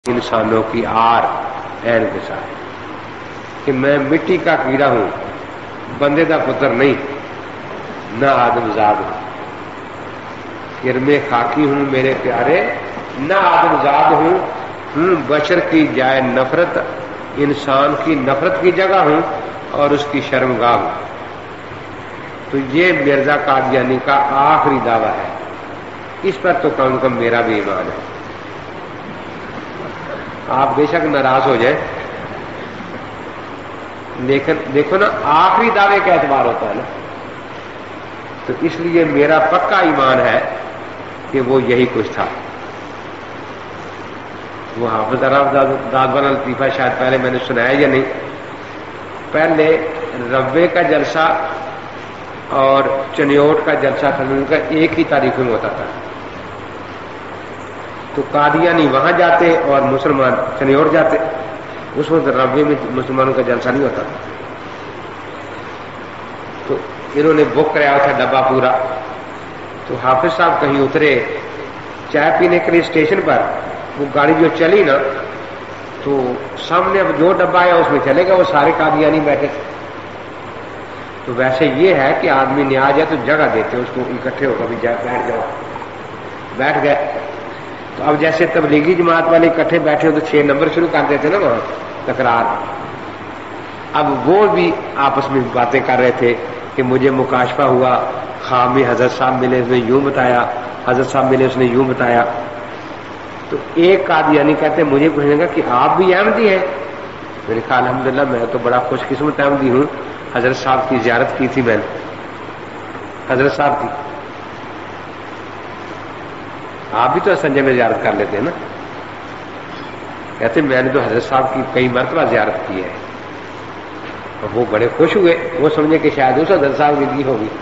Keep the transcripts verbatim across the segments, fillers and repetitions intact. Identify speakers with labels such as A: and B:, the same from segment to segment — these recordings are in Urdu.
A: انسانوں کی آر این کے ساتھ کہ میں مٹی کا کیڑا ہوں، بندے دا پتر نہیں، نہ آدم زاد ہوں، کرم خاکی ہوں میرے پیارے، نہ آدم زاد ہوں، ہوں بشر کی جائے نفرت، انسان کی نفرت کی جگہ ہوں اور اس کی شرمگاہ ہوں۔ تو یہ مرزا قادیانی کا آخری دعویٰ ہے، اس پر تو کم کم میرا بھی ایمان ہے۔ آپ بے شک ناراض ہو جائیں، لیکن دیکھو نا آخری دعوے کا اعتبار ہوتا ہے نا، تو اس لیے میرا پکا ایمان ہے کہ وہ یہی کچھ تھا۔ وہ حافظ عرف دادوان لطیفہ شاید پہلے میں نے سنایا یا نہیں، پہلے ربے کا جلسہ اور چنیوٹ کا جلسہ تھا، ان کا ایک ہی تاریخ میں ہوتا تھا، تو قادیانی وہاں جاتے اور مسلمان چنیوٹ جاتے۔ اس وقت ربے میں مسلمانوں کا جلسہ نہیں ہوتا تھا، تو انہوں نے بک کرایا تھا ڈبہ پورا۔ تو حافظ صاحب کہیں اترے چائے پینے کے لیے اسٹیشن پر، وہ گاڑی جو چلی نا تو سامنے اب جو ڈبہ آیا اس میں چلے گا، وہ سارے قادیانی بیٹھے تھے۔ تو ویسے یہ ہے کہ آدمی نیاز ہے تو جگہ دیتے اس کو، اکٹھے ہو کبھی بیٹھ جاؤ، بیٹھ گئے۔ تو اب جیسے تبلیغی جماعت والے اکٹھے بیٹھے ہو تو چھ نمبر شروع کر دیتے نا وہاں تکرار۔ اب وہ بھی آپس میں باتیں کر رہے تھے کہ مجھے مکاشفہ ہوا، خواب میں حضرت صاحب ملے، اس نے یوں بتایا، حضرت صاحب ملے، اس نے یوں بتایا۔ تو ایک قادیانی کہتے ہیں مجھے پوچھنے کا کہ آپ بھی احمدی ہیں؟ میں نے کہا الحمدللہ میں تو بڑا خوش قسمت احمدی ہوں، حضرت صاحب کی زیارت کی تھی میں نے، حضرت صاحب کی۔ آپ بھی تو سنجے میں زیارت کر لیتے ہیں نا؟ کہتے میں نے تو حضرت صاحب کی کئی مرتبہ زیارت کی ہے۔ اور وہ بڑے خوش ہوئے، وہ سمجھے کہ شاید اس حضرت صاحب کی دی ہوگی۔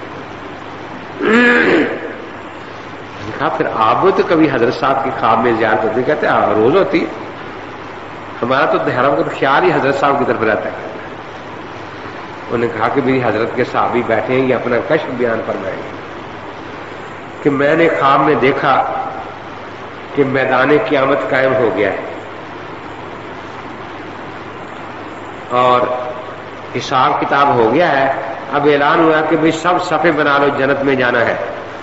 A: کہا پھر آپ تو کبھی حضرت صاحب کی خواب میں زیارت ہوتی؟ کہتے ہاں روز ہوتی، ہمارا تو دہرم کا خیال ہی حضرت صاحب کی طرف رہتا ہے۔ انہوں نے کہا کہ میری حضرت کے صحابی بیٹھے ہیں، یہ اپنا کشف بیان فرمائیں گے کہ میں نے خواب میں دیکھا کہ میدان قیامت قائم ہو گیا ہے اور حساب کتاب ہو گیا ہے، اب اعلان ہوا کہ بھئی سب صفے بنا لو، جنت میں جانا ہے۔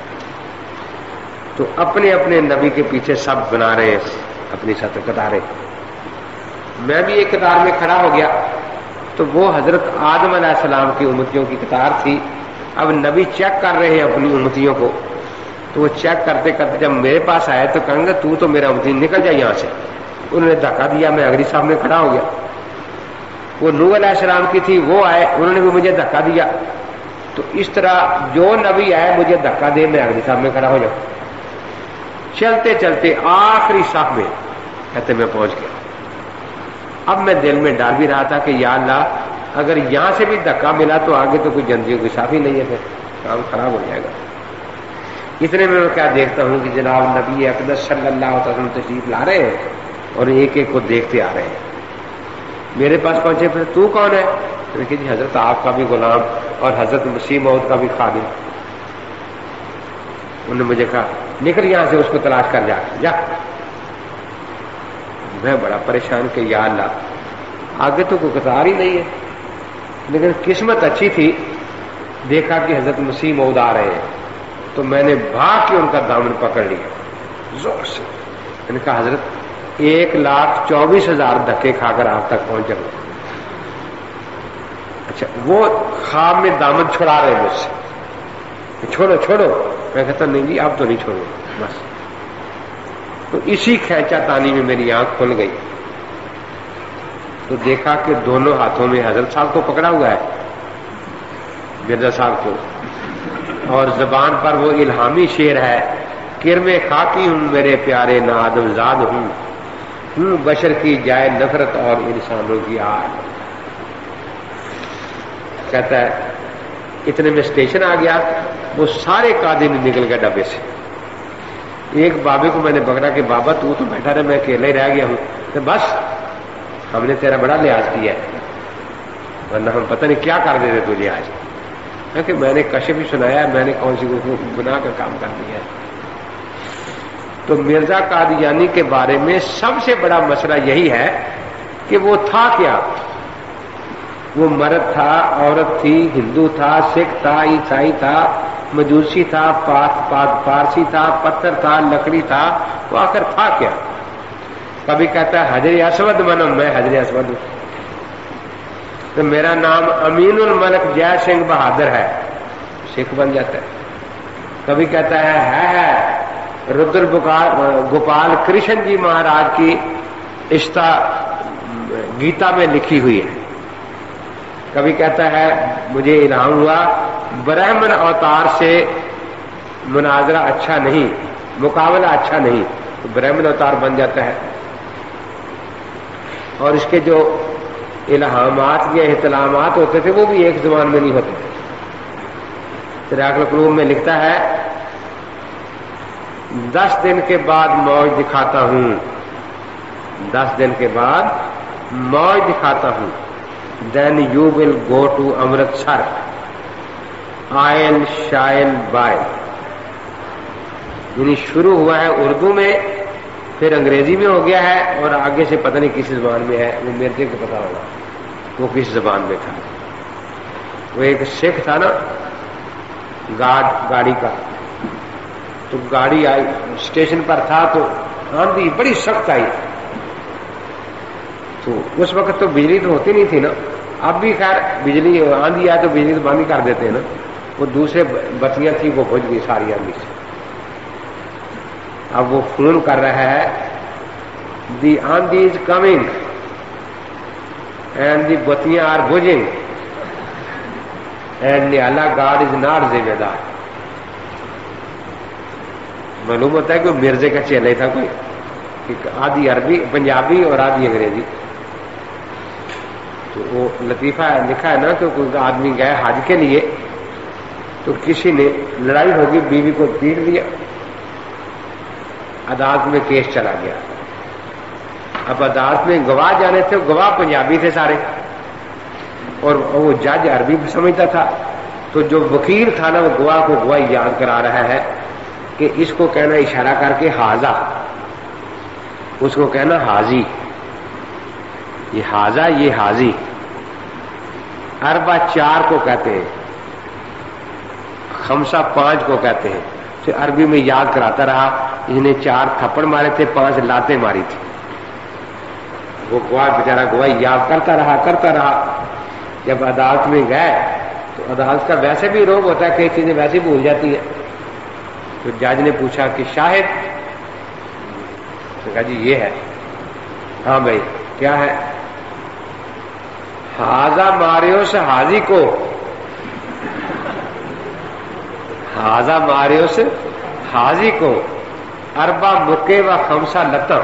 A: تو اپنے اپنے نبی کے پیچھے سب بنا رہے ہیں اپنی سطح قطاریں، میں بھی ایک قطار میں کھڑا ہو گیا۔ تو وہ حضرت آدم علیہ السلام کی امتیوں کی قطار تھی، اب نبی چیک کر رہے ہیں اپنی امتیوں کو، تو وہ چیک کرتے کرتے جب میرے پاس آئے تو کہیں گے تو تو میرا امتی نکل جائے یہاں سے۔ انہوں نے دھکا دیا، میں اگلی صاحب میں کھڑا ہو گیا۔ وہ نوح علیہ السلام کی تھی، وہ آئے، انہوں نے بھی مجھے دھکا دیا۔ تو اس طرح جو نبی آئے مجھے دھکا دے، میں اگلی صاحب میں کھڑا ہو جاؤں۔ چلتے چلتے آخری صاحب میں کہتے میں پہنچ گیا۔ اب میں دل میں ڈال بھی رہا تھا کہ یا اللہ اگر یہاں سے بھی دھکا ملا تو آگے تو کوئی جنتیوں کی صافی نہیں ہے، پھر کام خراب ہو جائے گا۔ اتنے میں میں کیا دیکھتا ہوں کہ جناب نبی اقدس صلی اللہ علیہ وسلم تشریف لا رہے ہیں اور ایک ایک کو دیکھتے آ رہے ہیں۔ میرے پاس پہنچے، پھر تو کون ہے؟ میں نے کہا جی حضرت آپ کا بھی غلام اور حضرت مسیح موعود کا بھی خادم۔ انہوں نے مجھے کہا نکل یہاں سے، اس کو تلاش کر جا جا۔ میں بڑا پریشان کہ یا اللہ آگے تو کوئی قطار ہی نہیں ہے، لیکن قسمت اچھی تھی، دیکھا کہ حضرت مسیح موعود آ رہے ہیں تو میں نے بھاگ کے ان کا دامن پکڑ لیا زور سے۔ میں نے کہا حضرت ایک لاکھ چوبیس ہزار دھکے کھا کر آپ تک پہنچ جاؤں۔ اچھا وہ خواب میں دامن چھڑا رہے مجھ سے، چھوڑو چھوڑو۔ میں کہتا نہیں جی اب تو نہیں چھوڑو بس۔ تو اسی کھینچا تانی میں میری آنکھ کھل گئی، تو دیکھا کہ دونوں ہاتھوں میں حضرت صاحب کو پکڑا ہوا ہے، مرزا صاحب کو، اور زبان پر وہ الہامی شعر ہے، کرم خاکی ہوں میرے پیارے نہ آدم زاد ہوں، ہوں بشر کی جائے نفرت اور انسانوں کی آڑ۔ کہتا ہے اتنے میں اسٹیشن آ گیا، وہ سارے قادری نکل گئے ڈبے سے۔ ایک بابے کو میں نے پکڑا کہ بابا تو تو بیٹھا رہے، میں اکیلا ہی رہ گیا ہوں۔ کہ بس ہم نے تیرا بڑا لحاظ کیا ہے، ورنہ ہم پتہ نہیں کیا کر دیتے تجھے آج۔ کہ میں نے کشف بھی سنایا ہے، میں نے کون سی گناہ کا کام کر دیا ہے۔ تو مرزا قادیانی کے بارے میں سب سے بڑا مسئلہ یہی ہے کہ وہ تھا کیا؟ وہ مرد تھا، عورت تھی، ہندو تھا، سکھ تھا، عیسائی تھا، مجوسی تھا، پارسی تھا، پتھر تھا، لکڑی تھا، وہ آخر تھا کیا؟ کبھی کہتا ہے حجر اسود منم، میں حجر اسود ہوں، تو میرا نام امین الملک جے سنگھ بہادر ہے، سکھ بن جاتا ہے۔ کبھی کہتا ہے ہے ہے رودر گوپال کرشن جی مہاراج کی اشتا گیتا میں لکھی ہوئی ہے۔ کبھی کہتا ہے مجھے الہام ہوا برہمن اوتار سے مناظرہ اچھا نہیں، مقابلہ اچھا نہیں، تو برہمن اوتار بن جاتا ہے۔ اور اس کے جو الہامات یا احتلامات ہوتے تھے وہ بھی ایک زبان میں نہیں ہوتے تھے۔ چراغ القلوب میں لکھتا ہے دس دن کے بعد موج دکھاتا ہوں، دس دن کے بعد موج دکھاتا ہوں، then you will go to Amritsar آئل شائل بائل، یعنی شروع ہوا ہے اردو میں، پھر انگریزی میں ہو گیا ہے، اور آگے سے پتہ نہیں کس زبان میں ہے، وہ میرے کو پتا ہوگا وہ کس زبان میں تھا۔ وہ ایک سکھ تھا نا گارڈ گاڑی کا، تو گاڑی آئی اسٹیشن پر تھا تو آندھی بڑی سخت آئی، تو اس وقت تو بجلی تو ہوتی نہیں تھی نا، اب بھی خیر بجلی آندھی آئے تو بجلی تو بند کر دیتے ہیں نا، وہ دوسرے بتیاں تھیں وہ بجھ گئی ساری آندھی سے۔ اب وہ فون کر رہا ہے دی آندھی از کمنگ اینڈ دی بتیاں آر بجنگ اینڈ اللہ گاڈ از ناٹ ذمہ دار۔ معلوم ہوتا ہے کہ وہ مرزے کا چیلہ تھا کوئی، آدھی عربی پنجابی اور آدھی انگریزی۔ تو وہ لطیفہ لکھا ہے نا کہ کوئی آدمی گئے حج کے لیے، تو کسی نے لڑائی ہوگی، بیوی کو پیٹ دیا، عدالت میں کیس چلا گیا۔ اب عدالت میں گواہ جانے تھے، گواہ پنجابی تھے سارے، اور وہ جج عربی سمجھتا تھا، تو جو وکیل تھا نا وہ گواہ کو گواہی یاد کرا رہا ہے کہ اس کو کہنا اشارہ کر کے حاضہ، اس کو کہنا حاضی، یہ حاضہ یہ حاضی، اربع چار کو کہتے ہیں، خمسہ پانچ کو کہتے ہیں۔ تو عربی میں یاد کراتا رہا، اس نے چار تھپڑ مارے تھے، پانچ لاتیں ماری تھی۔ وہ گواہ بیچارہ گواہی یاد کرتا رہا کرتا رہا جب عدالت میں گئے تو عدالت کا ویسے بھی روگ ہوتا ہے، کئی چیزیں ویسے بھول جاتی ہیں۔ تو جج نے پوچھا کہ شاہد، کہا جی یہ ہے۔ ہاں بھائی کیا ہے؟ حاضہ ماریوس حاضی کو، حاضہ ماریوس حاضی کو اربع مکے و خمسہ لتم۔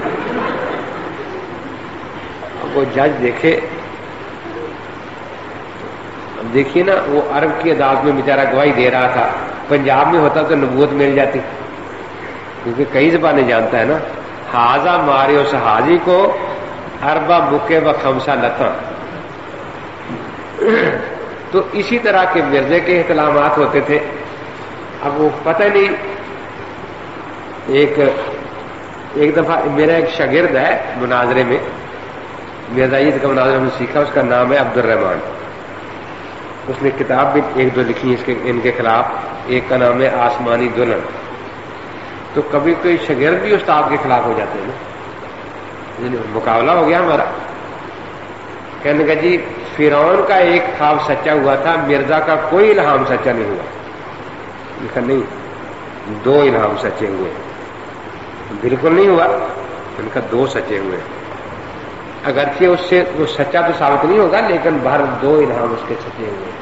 A: وہ جج دیکھے، اب دیکھیے نا وہ عرب کی عدالت میں بیچارہ گواہی دے رہا تھا، پنجاب میں ہوتا تو نبوت مل جاتی، کیونکہ کئی زبانیں جانتا ہے نا۔ حاضہ ماریوس حاضی کو اربع مکے و خمسہ لتم۔ تو اسی طرح کے مرزے کے احتلامات ہوتے تھے۔ اب وہ پتہ نہیں، ایک ایک دفعہ میرا ایک شاگرد ہے مناظرے میں، مرزائیت کا مناظرہ ہم نے سیکھا، اس کا نام ہے عبد الرحمان، اس نے کتاب بھی ایک دو لکھی اس کے ان کے خلاف، ایک کا نام ہے آسمانی دلہن۔ تو کبھی کوئی شاگرد بھی استاد کے خلاف ہو جاتے ہیں نا، مقابلہ ہو گیا ہمارا، کہنے کا جی فرعون کا ایک خواب سچا ہوا تھا، مرزا کا کوئی الہام سچا نہیں ہوا۔ لکھا نہیں، دو الہام سچے ہوئے، بالکل نہیں ہوا، ان کا دو سچے ہوئے، اگرچہ اس سے وہ سچا تو ثابت نہیں ہوگا، لیکن باہر دو الہام اس کے سچے ہوئے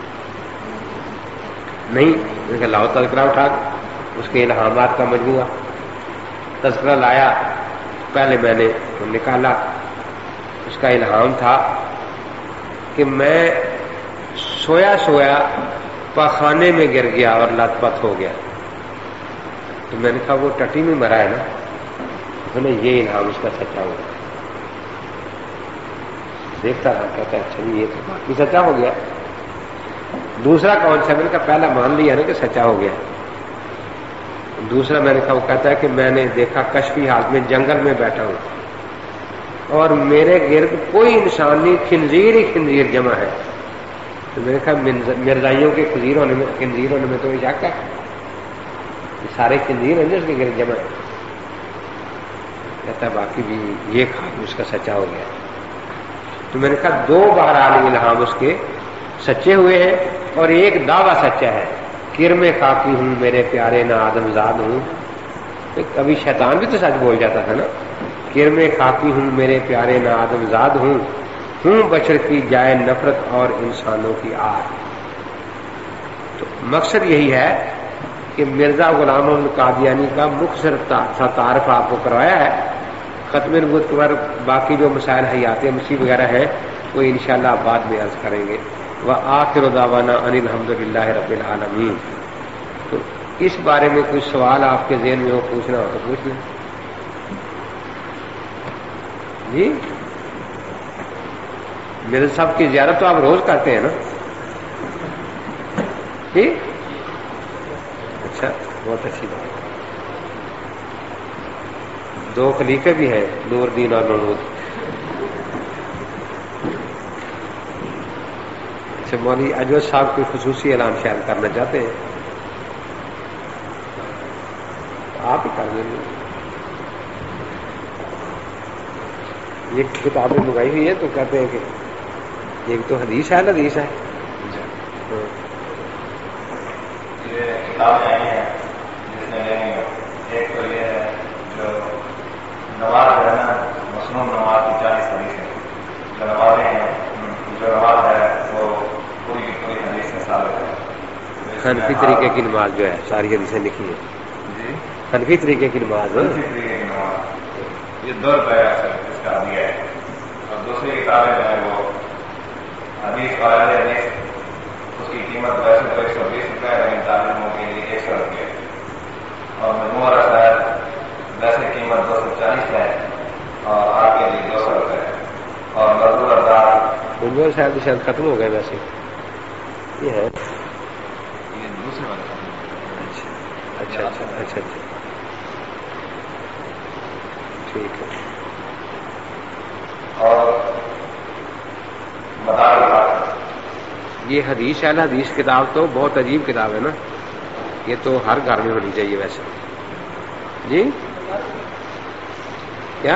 A: نہیں۔ لاؤ تذکرہ اٹھا اس کے الہامات کا مجموعہ، تذکرہ لایا، پہلے میں نے نکالا، اس کا الہام تھا کہ میں سویا سویا پاخانے میں گر گیا اور لت پت ہو گیا۔ تو میں نے کہا وہ ٹٹی میں مرا ہے نا، تو نے یہ الہام اس کا سچا ہوا۔ دیکھتا رہا، کہتا ہے اچھا یہ تو باقی سچا ہو گیا۔ دوسرا کون سا؟ میں نے کہا پہلا مان لیا نا کہ سچا ہو گیا، دوسرا میں نے کہا، وہ کہتا ہے کہ میں نے دیکھا کشفی حالت میں جنگل میں بیٹھا ہوں اور میرے گرد کوئی انسان نہیں، خنزیر ہی خنزیر جمع ہے. تو میں نے کہا مرزائیوں کے خنزیر ہونے میں خنزیر ہونے میں تو یہ شک ہے، سارے خنزیر ہیں جس کے گرد جمع ہے. کہتا ہے باقی بھی یہ خواب اس کا سچا ہو گیا. تو میں نے کہا دو بہرحال الہام اس کے سچے ہوئے ہیں اور ایک دعویٰ سچا ہے، کرم خاکی ہوں میرے پیارے نہ آدم زاد ہوں. کبھی شیطان بھی تو سچ بول جاتا تھا نا، کرم خاکی ہوں میرے پیارے نہ آدم زاد ہوں، ہوں بشر کی جائے نفرت اور انسانوں کی آر. تو مقصد یہی ہے کہ مرزا غلام احمد قادیانی کا مختصر سا تعارف آپ کو کروایا ہے. ختم نبوت پر باقی جو مسائل حیات مسیح وغیرہ ہیں وہ انشاءاللہ آپ بعد میں عرض کریں گے. وآخر دعوانا ان الحمد للہ رب العالمین. تو اس بارے میں کوئی سوال آپ کے ذہن میں ہو پوچھنا ہو تو پوچھ لیں. جی مرزا صاحب کی زیارت تو آپ روز کرتے ہیں نا؟ جی اچھا، بہت اچھی بات. دو خلیفے بھی ہیں، نور دین اور محمود. اچھا، مولوی اجود صاحب کوئی خصوصی اعلان شاید کرنا چاہتے ہیں؟ آپ ہی کر دیں گے. یہ کتابیں منگائی ہوئی ہے تو کہتے ہیں کہ ایک تو حدیث ہے، حدیث ہے.
B: یہ کتابیں آئی ہیں جس میں ایک تو یہ ہے جو نواز ہے نا، مصنوع نواز کی چالیس حدیث ہیں. جو نوازیں ہیں، جو نواز ہے وہ پوری کی پوری حدیث میں ثابت ہے.
A: حنفی طریقے کی نماز جو ہے ساری حدیثیں لکھی ہے.
B: جی
A: حنفی طریقے کی نماز ہے.
B: حنفی طریقے کی نماز یہ دو روپیہ اس کا دیا ہے. اور دوسری کتابیں جو ہے وہ حدیث والے حدیث، اس کی قیمت ویسے تو ایک سو بیس روپئے ہے لیکن طالبوں کے لیے ایک سو روپئے. اور مجموعہ رسائل ویسے قیمت دو سو چالیس ہے اور آپ کے لیے دو سو روپئے ہے. اور مزدور ارزاد
A: مجموعہ شاید شاید ختم ہو گئے ویسے یہ ہے.
B: یہ دوسرے والے
A: اچھا اچھا اچھا اچھا ٹھیک ہے.
B: اور مدار
A: یہ حدیث اہل حدیث کتاب تو بہت عجیب کتاب ہے نا، یہ تو ہر گھر میں ہونی چاہیے ویسے. جی کیا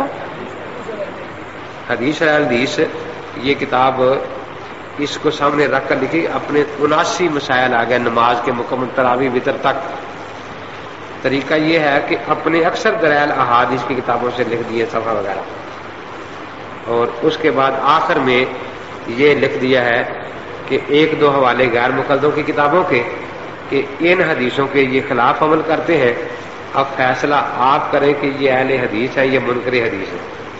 A: حدیث اہل حدیث یہ کتاب اس کو سامنے رکھ کر لکھی. اپنے اناسی مسائل آ گئے نماز کے مکمل تراویح وتر تک. طریقہ یہ ہے کہ اپنے اکثر دلائل احادیث کی کتابوں سے لکھ دیے صفحہ وغیرہ، اور اس کے بعد آخر میں یہ لکھ دیا ہے کہ ایک دو حوالے غیر مقلدوں کی کتابوں کے کہ ان حدیثوں کے یہ خلاف عمل کرتے ہیں، اب فیصلہ آپ کریں کہ یہ اہل حدیث ہے، یہ منکر حدیث ہے.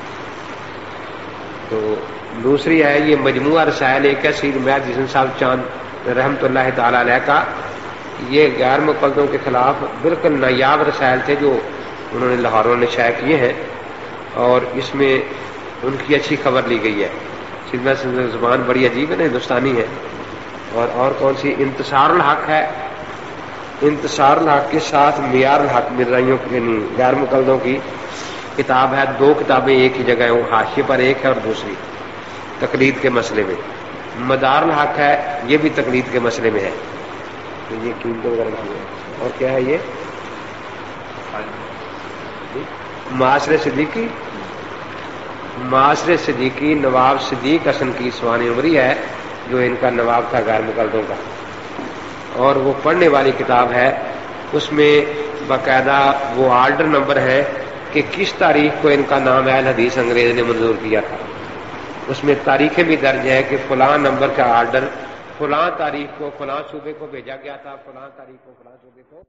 A: تو دوسری ہے یہ مجموعہ رسائل ایک ہے سید مہر حسن صاحب چاند رحمۃ اللہ تعالی علیہ کا. یہ غیر مقلدوں کے خلاف بالکل نایاب رسائل تھے جو انہوں نے لاہوروں نے شائع کیے ہیں، اور اس میں ان کی اچھی خبر لی گئی ہے. سید مہر زبان بڑی عجیب ہے نا، ہندوستانی ہے. اور اور کون سی انتصار الحق ہے، انتصار الحق کے ساتھ معیار الحق مرزائیوں کی غیر مقلدوں کی کتاب ہے. دو کتابیں ایک ہی جگہ ہیں، وہ حاشیے پر ایک ہے اور دوسری تقلید کے مسئلے میں. مدار الحق ہے، یہ بھی تقلید کے مسئلے میں ہے. تو یہ قیمتیں وغیرہ کی ہے. اور کیا ہے یہ معاشر صدیقی، معاشر صدیقی نواب صدیق حسن کی سوانح عمری ہے جو ان کا نواب تھا غیر مقلدوں کا. اور وہ پڑھنے والی کتاب ہے، اس میں باقاعدہ وہ آرڈر نمبر ہے کہ کس تاریخ کو ان کا نام اہل حدیث انگریز نے منظور کیا تھا. اس میں تاریخیں بھی درج ہے کہ فلاں نمبر کا آرڈر فلاں تاریخ کو فلاں صوبے کو بھیجا گیا تھا، فلاں تاریخ کو فلاں صوبے کو.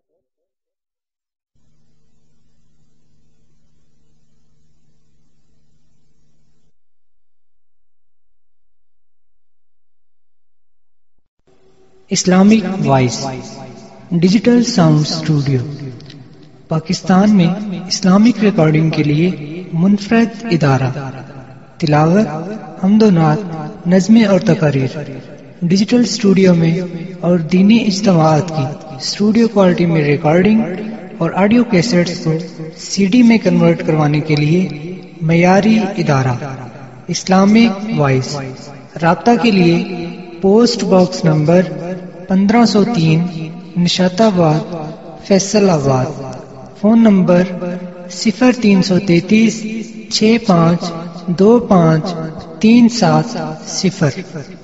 C: Islamic voice digital sound studio Pakistan میں اسلامک ریکارڈنگ کے لیے منفرد ادارہ. تلاوت، حمد و نعت، نظمیں اور تقاریر ڈیجیٹل اسٹوڈیو میں اور دینی اجتماعات کی اسٹوڈیو کوالٹی میں ریکارڈنگ اور آڈیو کیسٹس کو سی ڈی میں کنورٹ کروانے کے لیے معیاری ادارہ اسلامک وائس۔ رابطہ کے لیے پوسٹ باکس نمبر پندرہ سو تین نشات آباد فیصل آباد، فون نمبر صفر تین سو تینتیس چھ پانچ دو پانچ تین سات صفر۔